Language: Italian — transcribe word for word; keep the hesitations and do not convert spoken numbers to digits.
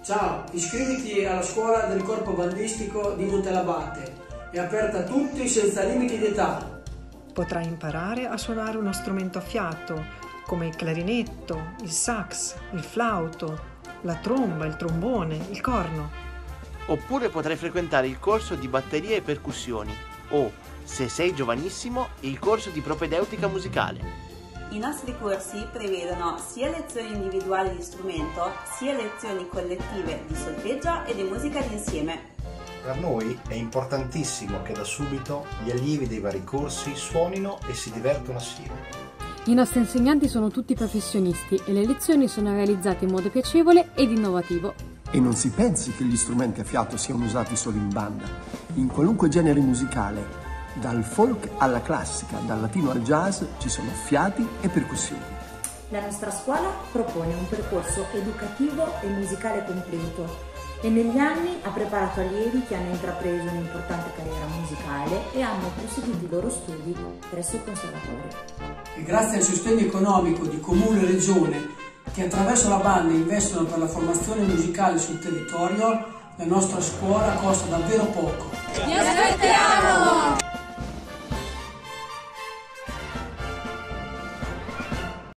Ciao, iscriviti alla scuola del corpo bandistico di Montellabate. È aperta a tutti senza limiti di età. Potrai imparare a suonare uno strumento a fiato, come il clarinetto, il sax, il flauto, la tromba, il trombone, il corno. Oppure potrai frequentare il corso di batteria e percussioni o, se sei giovanissimo, il corso di propedeutica musicale. I nostri corsi prevedono sia lezioni individuali di strumento, sia lezioni collettive di solfeggio e di musica d'insieme. Per noi è importantissimo che da subito gli allievi dei vari corsi suonino e si divertono assieme. I nostri insegnanti sono tutti professionisti e le lezioni sono realizzate in modo piacevole ed innovativo. E non si pensi che gli strumenti a fiato siano usati solo in banda. In qualunque genere musicale, dal folk alla classica, dal latino al jazz, ci sono fiati e percussioni. La nostra scuola propone un percorso educativo e musicale completo e negli anni ha preparato allievi che hanno intrapreso un'importante carriera musicale e hanno proseguito i loro studi presso il conservatorio. E grazie al sostegno economico di Comune e Regione, che attraverso la banda investono per la formazione musicale sul territorio, la nostra scuola costa davvero poco. Vi aspettiamo!